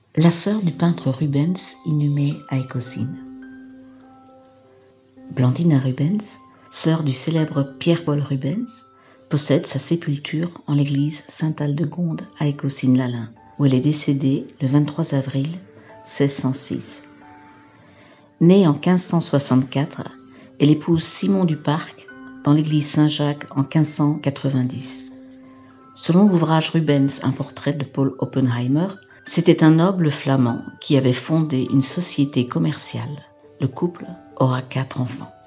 La sœur du peintre Rubens, inhumée à Écosines. Blandina Rubens, sœur du célèbre Pierre-Paul Rubens, possède sa sépulture en l'église Sainte-Aldegonde à Écosines-Lalin, où elle est décédée le 23 avril 1606. Née en 1564, elle épouse Simon du Parc dans l'église Saint-Jacques en 1590. Selon l'ouvrage Rubens, un portrait de Paul Oppenheimer, c'était un noble flamand qui avait fondé une société commerciale. Le couple aura 4 enfants.